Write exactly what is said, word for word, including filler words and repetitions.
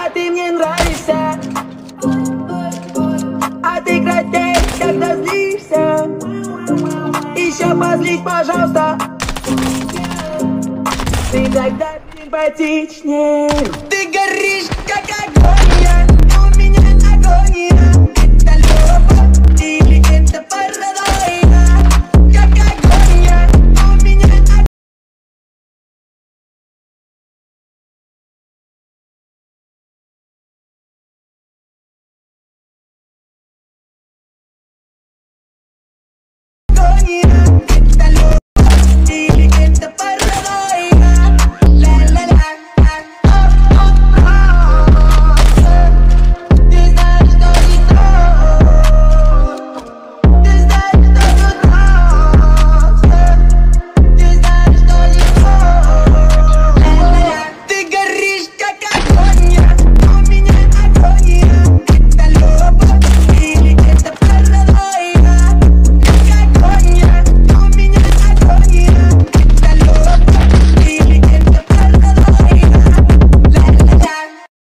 А ты мне нравишься, а ты краснеешь, когда злишься. Еще позлись, пожалуйста. Ты тогда симпатичнее. Ты горишь, как агония, у меня агония.